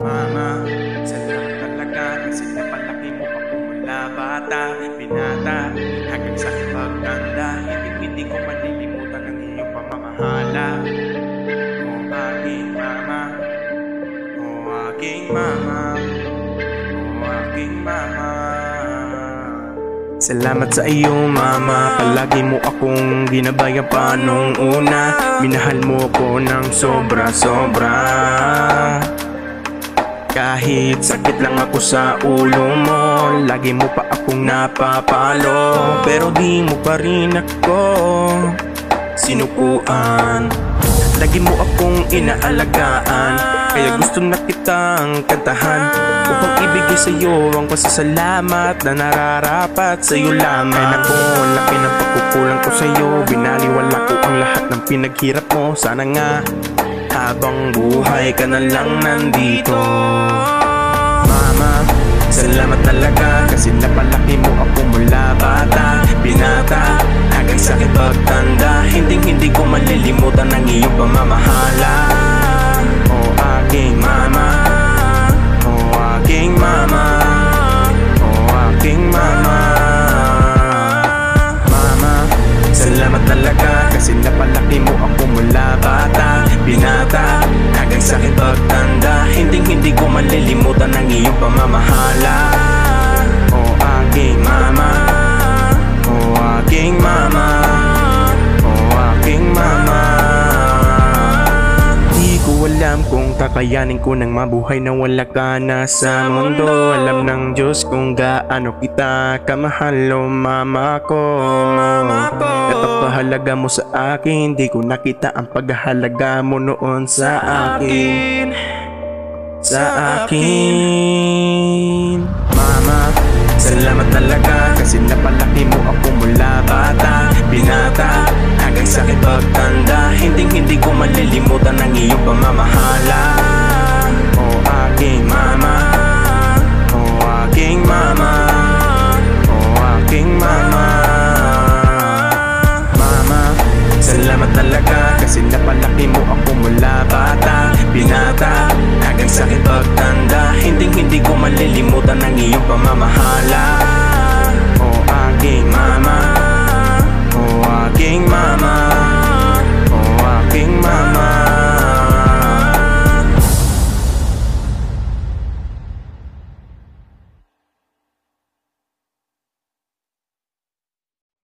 Mama, salamat talaga kasi napalaki mo ako mula bata, binata, hanggang sa pagtanda. Hindi ko malilimutan ang iyong pamamahala. O aking mama, o aking mama, o aking mama. Salamat sa iyo mama, palagi mo akong ginabayan pa nung una. Minahal mo ko ng sobra-sobra. Kahit sakit lang ako sa ulo mo, lagi mo pa akong napapalo. Pero di mo pa rin ako sinukuan. Lagi mo akong inaalagaan, kaya gusto na kitang kantahan. Upang ibigay sa'yo ang pasasalamat na nararapat sa'yo lamang. Ay naku, laki ng pagkukulang ko sa'yo, binaliwala ko ang lahat ng pinaghirap mo. Sana nga habang buhay ka na lang nandito. Mama, salamat talaga kasi napalaki mo ako mula bata, binata, hanggang sa aking pagtanda. Hindi ko malilimutan ang iyong pamamahala. O aking mama, o aking mama, o aking mama. Mama, salamat talaga kasi napalaki mo ako mula bata, binata, hanggang sa aking pagtanda. Hindi ko malilimutan ang iyong pamamahala. O aking mama, o aking mama, o aking mama. Di ko alam kung kakayanin ko nang mabuhay na wala ka na sa mundo. Alam ng Diyos kung gaano kita kamahal, o mama ko. Napapahalaga mo sa akin, di ko nakita ang paghahalaga mo noon sa akin. Sa akin. Mama, salamat talaga kasi napalaki mo ako mula bata, binata, hanggang sa aking pagtanda. Hindi ko malilimutan ang iyong pamamahala. O aking mama, o aking mama, o aking mama. Mama, salamat talaga kasi napalaki mo ako mula bata, binata, hanggang sa aking pagtanda. Hindi ko malilimutan ang iyong pamamahala. O aking mama, o aking mama.